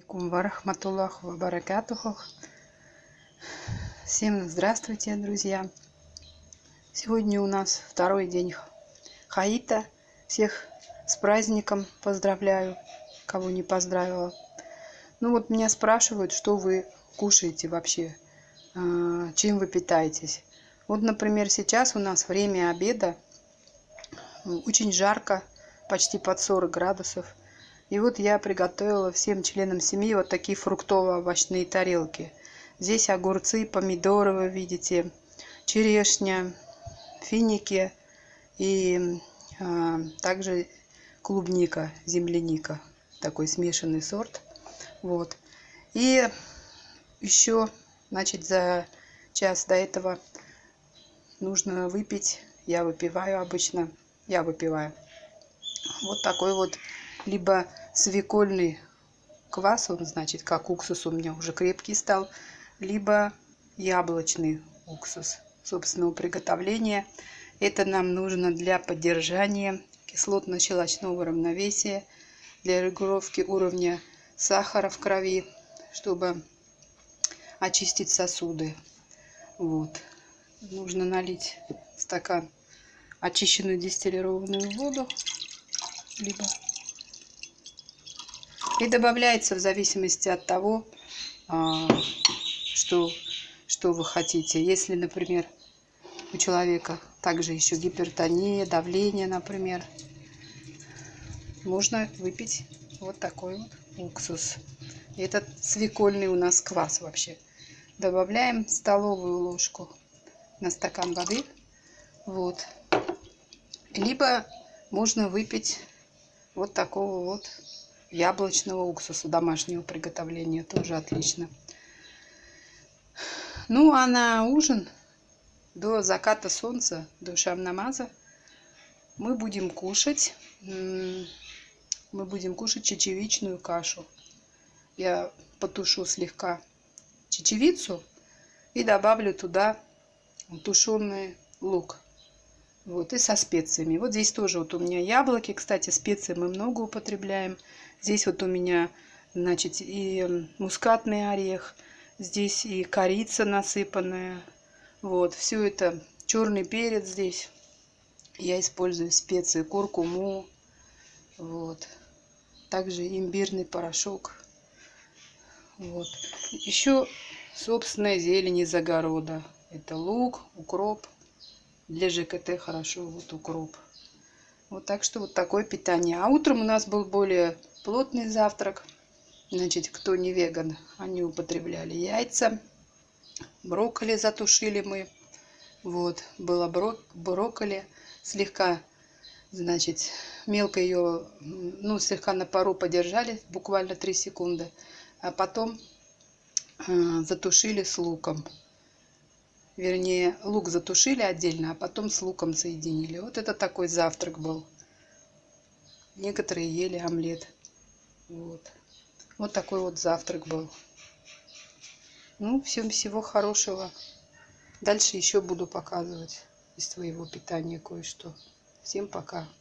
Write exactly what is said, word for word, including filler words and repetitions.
Варахматуллаху ва баракатуху. Всем здравствуйте, друзья! Сегодня у нас второй день Хаита. Всех с праздником поздравляю, кого не поздравила. Ну вот меня спрашивают, что вы кушаете вообще, чем вы питаетесь. Вот, например, сейчас у нас время обеда, очень жарко, почти под сорок градусов. И вот я приготовила всем членам семьи вот такие фруктово-овощные тарелки. Здесь огурцы, помидоры, вы видите, черешня, финики и а, также клубника, земляника. Такой смешанный сорт. Вот. И еще, значит, за час до этого нужно выпить, я выпиваю обычно, я выпиваю вот такой вот либо свекольный квас, он, значит, как уксус у меня уже крепкий стал, либо яблочный уксус собственного приготовления. Это нам нужно для поддержания кислотно-щелочного равновесия, для регулировки уровня сахара в крови, чтобы очистить сосуды. Вот. Нужно налить в стакан очищенную дистиллированную воду, либо и добавляется в зависимости от того, что, что вы хотите. Если, например, у человека также еще гипертония, давление, например, можно выпить вот такой вот уксус. Этот свекольный у нас квас вообще. Добавляем столовую ложку на стакан воды. Вот. Либо можно выпить вот такого вот яблочного уксуса домашнего приготовления, тоже отлично. Ну а на ужин до заката солнца, до шам-намаза мы будем кушать мы будем кушать чечевичную кашу. Я потушу слегка чечевицу и добавлю туда тушеный лук. Вот, и со специями. Вот здесь тоже вот у меня яблоки. Кстати, специи мы много употребляем. Здесь вот у меня, значит, и мускатный орех. Здесь и корица насыпанная. Вот, все это. Черный перец здесь. Я использую специи, куркуму. Вот. Также имбирный порошок. Вот. Еще собственная зелень из огорода. Это лук, укроп. Для ЖКТ хорошо вот укроп. Вот так что вот такое питание. А утром у нас был более плотный завтрак. Значит, кто не веган, они употребляли яйца. Брокколи затушили мы. Вот, было брок брокколи. Слегка, значит, мелко ее, ну, слегка на пару подержали, буквально три секунды. А потом э, затушили с луком. Вернее, лук затушили отдельно, а потом с луком соединили. Вот это такой завтрак был. Некоторые ели омлет. Вот. Вот такой вот завтрак был. Ну, всем всего хорошего. Дальше еще буду показывать из своего питания кое-что. Всем пока.